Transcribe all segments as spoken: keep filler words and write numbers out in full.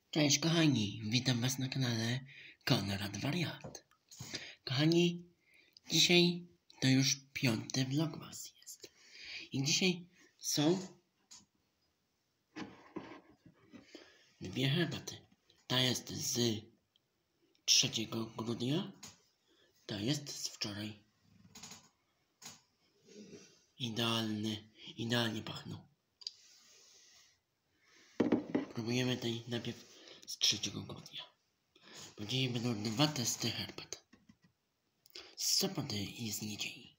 Cześć kochani, witam was na kanale Konrad Wariat. Kochani, dzisiaj to już piąty vlogmas jest. I dzisiaj są dwie herbaty. Ta jest z trzeciego grudnia, ta jest z wczoraj. Idealny, idealnie pachną. Próbujemy tej najpierw z trzeciego grudnia. Bo dzisiaj będą dwa testy herbat. Z soboty i z niedzieli.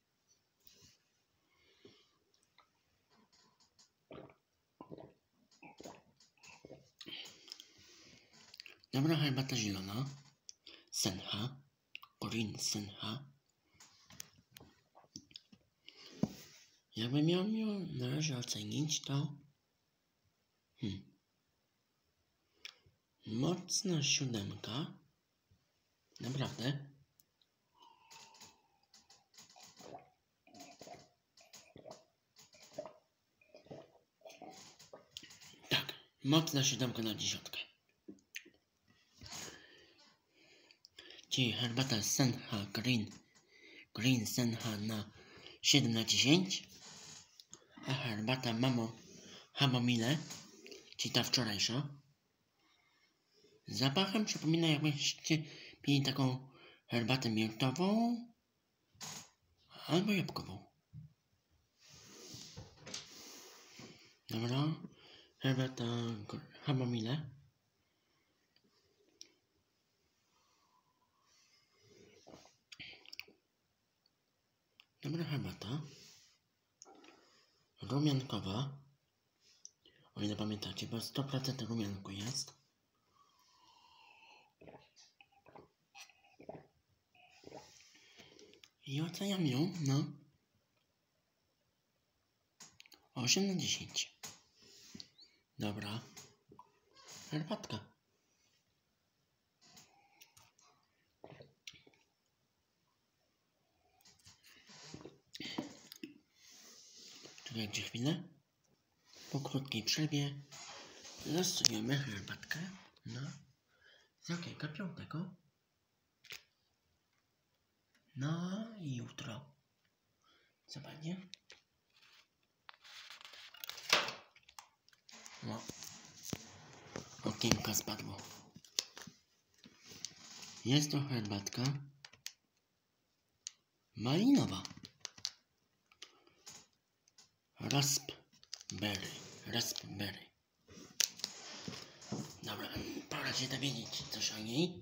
Dobra herbata zielona. Sencha. Green Sencha. Jakbym miał ją na razie ocenić, to hmm. mocna siódemka. Naprawdę. Tak, mocna siódemka na dziesiątkę. Czyli herbata Sencha Green, Green Sencha na siedem na dziesięć. A herbata Mamo Chamomile, czyli ta wczorajsza, zapachem przypomina, jakbyście pili taką herbatę miętową albo jabłkową. Dobra, herbata Chamomile. Dobra herbata. Rumiankowa. O ile pamiętacie, bo sto procent rumianku jest. I oceniam ją na osiem na dziesięć. Dobra. Herbatka. Czekajcie chwilę. Po krótkiej przerwie losujemy herbatkę na z jakiego piątego na jutro. Co będzie? No. Okienko spadło. Jest to herbatka malinowa. Raspberry. Raspberry. Dobra, pora się dowiedzieć coś o niej.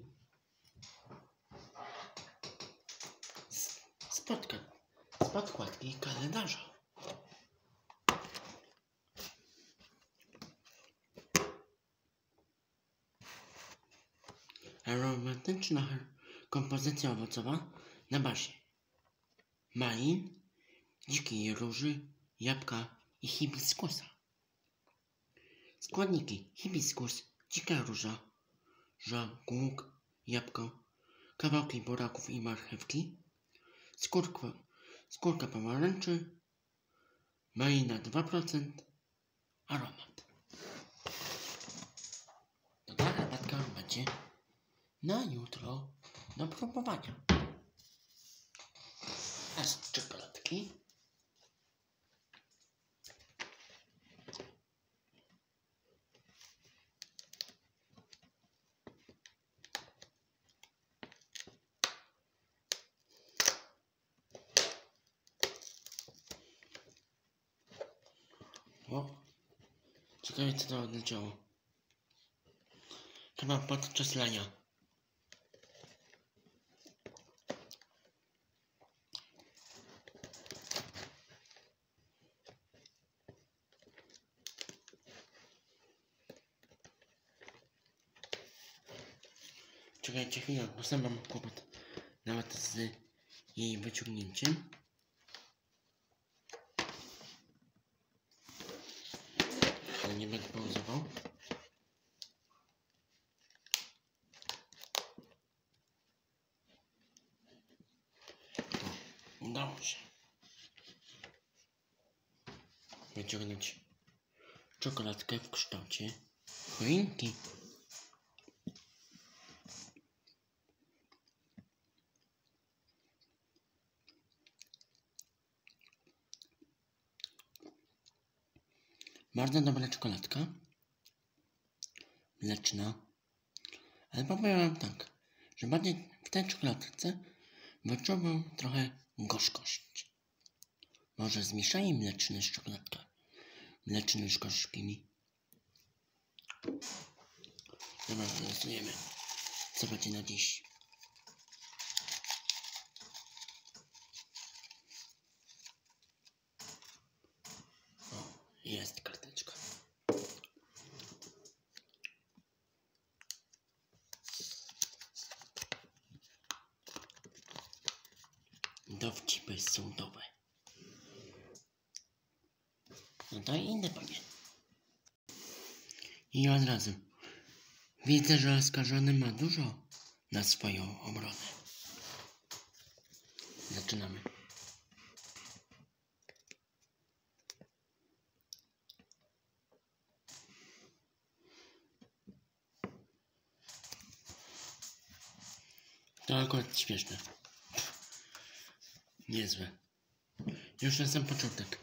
Z, z, podka, z podkładki kalendarza. Aromatyczna kompozycja owocowa na bazie malin, dzikiej róży, jabłka i hibiskusa. Składniki: hibiskus, dzika róża, żagłuk, jabłko, kawałki buraków i marchewki, skórka, skórka pomarańczy, malina dwa procent, aromat. To ta herbatka będzie na jutro do próbowania. A z czekoladki o, ciekawe co to odleciało. Chyba podczas lania. Czekajcie chwilę, bo sam mam kłopot nawet z jej wyciągnięciem. Ale nie będę pauzował. O, udało się wyciągnąć czekoladkę w kształcie choinki. Bardzo dobra czekoladka. Mleczna. Ale powiem wam tak, że bardziej w tej czekoladce wyczuwam trochę gorzkość. Może zmieszaj mleczny z czekoladką. Mleczny z gorzkimi. Dobra, losujemy. Co będzie na dziś? O, jest karteczka. Dowcipy sądowe. No to inny pewnie. I od razu. Widzę, że oskarżony ma dużo na swoją obronę. Zaczynamy. To akurat śmieszne. Niezłe. Już na sam początek.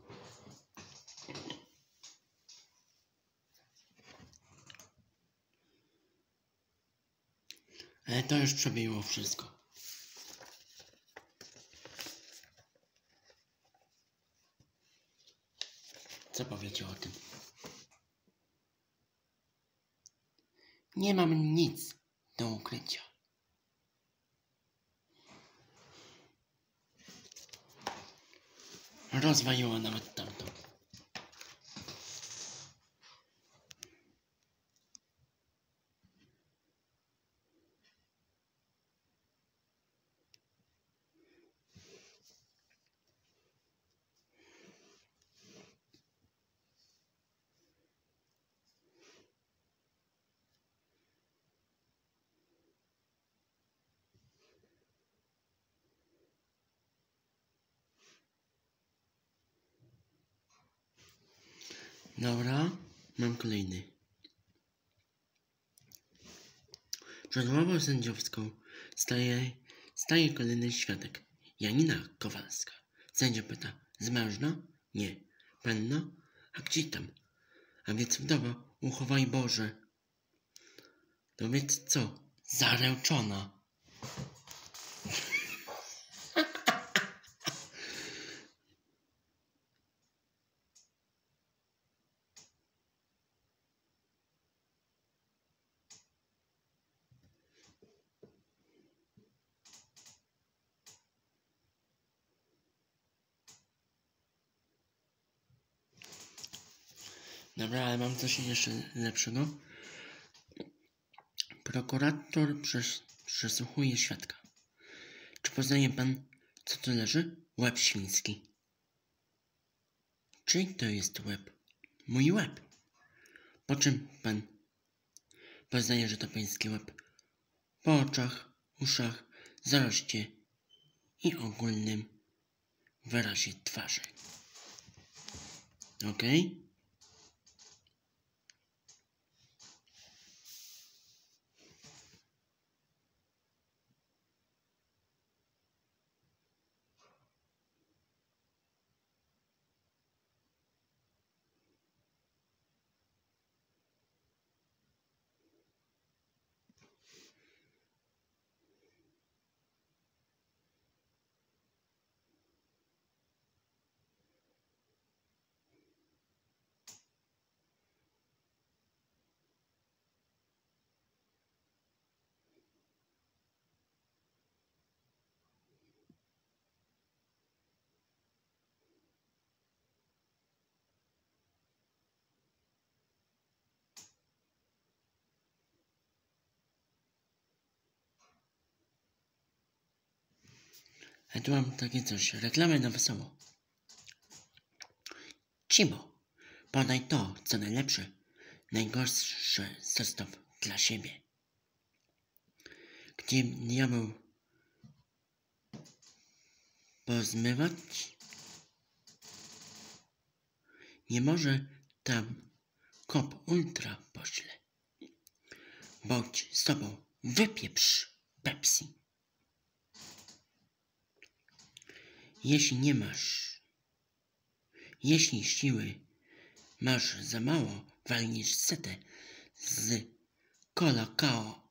Ale to już przebiło wszystko. Co powiecie o tym? Nie mam nic do ukrycia. Rozwaliło nawet tamto. Dobra, mam kolejny. Przed ławą sędziowską staje, staje kolejny świadek. Janina Kowalska. Sędzia pyta, zmężna? Nie. Panno? A gdzie tam? A więc wdowa, uchowaj Boże. To więc co? Zaręczona. Dobra, ale mam coś jeszcze lepszego. Prokurator przes przesłuchuje świadka. Czy poznaje pan, co tu leży? Łeb świński. Czyj to jest łeb? Mój łeb. Po czym pan poznaje, że to pański łeb? Po oczach, uszach, zaroście i ogólnym wyrazie twarzy. Okej? Okay? A tu mam takie coś. Reklamy na wesoło. Cibo, podaj to, co najlepsze. Najgorsze zostaw dla siebie. Gdzie diabeł pozmywać? Nie może tam kop ultra pośle. Bądź z tobą, wypieprz Pepsi. Jeśli nie masz, jeśli siły Masz za mało, walniesz setę z kolakao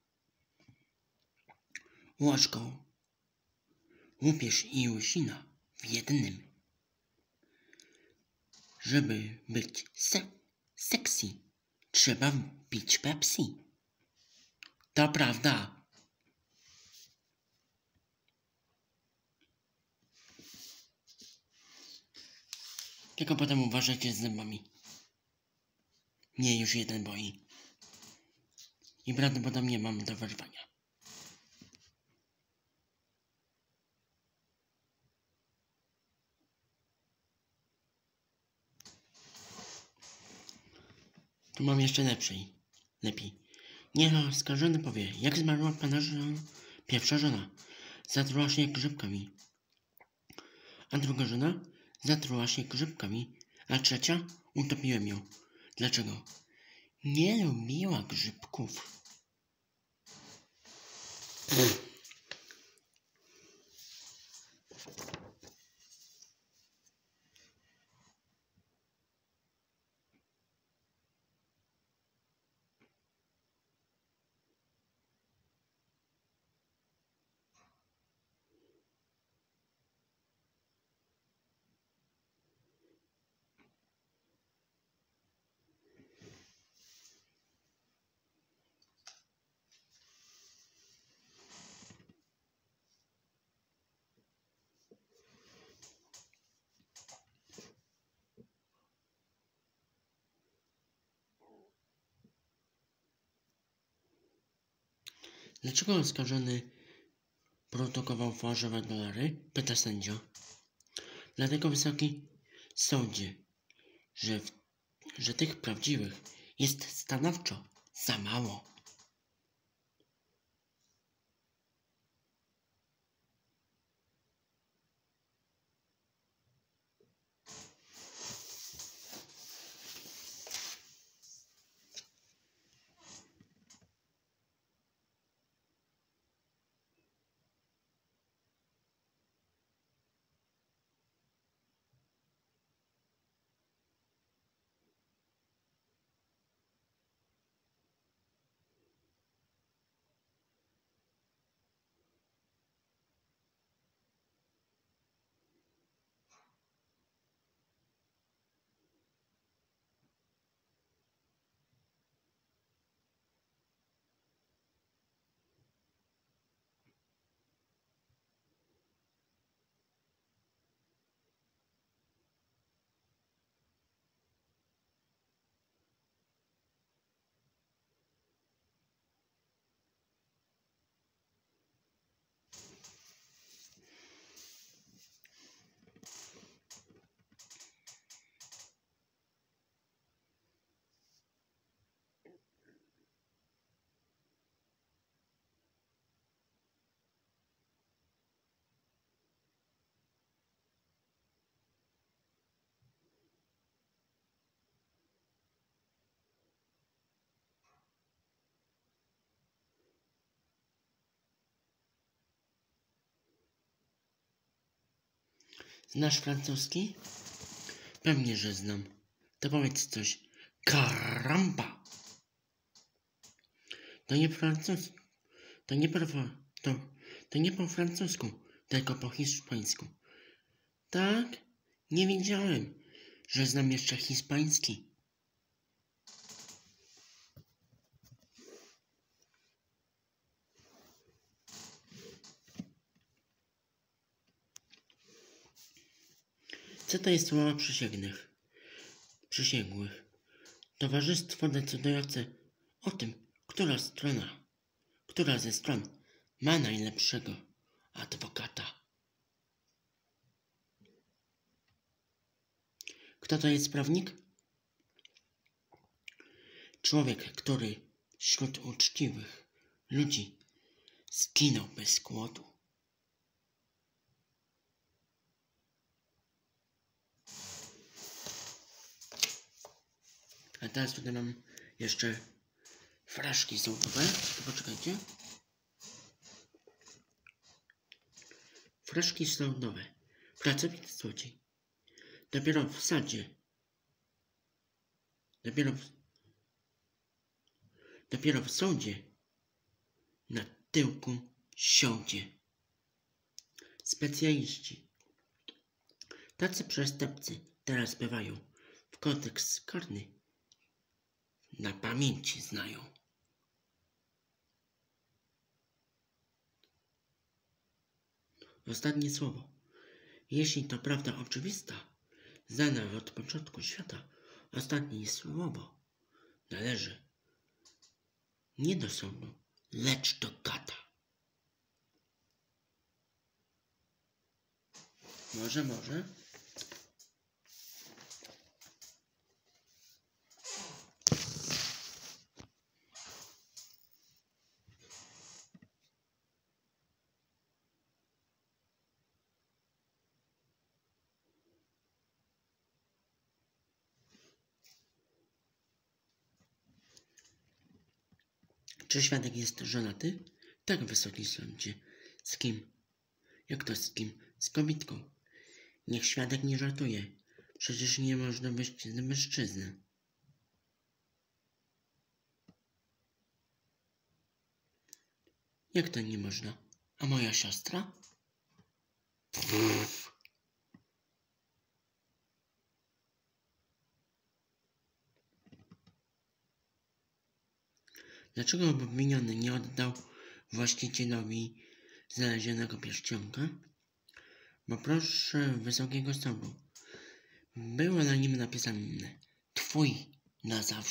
łożką. Łupiesz i łysina w jednym. Żeby być se sexy, trzeba pić Pepsi. To prawda. Tylko potem uważajcie z zębami. Mnie już jeden boi. I prawdopodobnie mam do wyrwania. Tu mam jeszcze lepszej. Lepiej. Niech oskarżony powie, jak zmarła pana żona, pierwsza żona. Zatruła się grzybkami. A druga żona zatruła się grzybkami. A trzecia utopiłem ją. Dlaczego? Nie lubiła grzybków. Pff. Dlaczego oskarżony produkował fałszywe dolary? Pyta sędzia. Dlatego, wysoki sądzie, że, w, że tych prawdziwych jest stanowczo za mało. Znasz francuski? Pewnie, że znam. To powiedz coś. Karamba! To nie francusku. To nie, prawo, to, to nie po francusku, tylko po hiszpańsku. Tak? Nie wiedziałem, że znam jeszcze hiszpański. Co to jest słowa przysięgnych? Przysięgłych. Towarzystwo decydujące o tym, która strona, która ze stron ma najlepszego adwokata. Kto to jest prawnik? Człowiek, który wśród uczciwych ludzi zginął bez głodu. A teraz tutaj mam jeszcze fraszki sądowe. To poczekajcie. Fraszki sądowe. Pracownik złodziej. Dopiero w sadzie Dopiero w, dopiero w sądzie na tyłku siądzie. Specjaliści. Tacy przestępcy teraz bywają. W kodeks karny na pamięci znają. Ostatnie słowo. Jeśli to prawda oczywista, znana od początku świata, ostatnie słowo należy nie do sądu, lecz do gada. Może, może. Czy świadek jest żonaty? Tak, wysoki sądzie. Z kim? Jak to z kim? Z kobietką. Niech świadek nie żartuje. Przecież nie można wyjść z mężczyzny. Jak to nie można? A moja siostra? Pff. Dlaczego obwiniony nie oddał właścicielowi znalezionego pierścionka? Bo proszę wysokiego sądu, było na nim napisane twój na zawsze.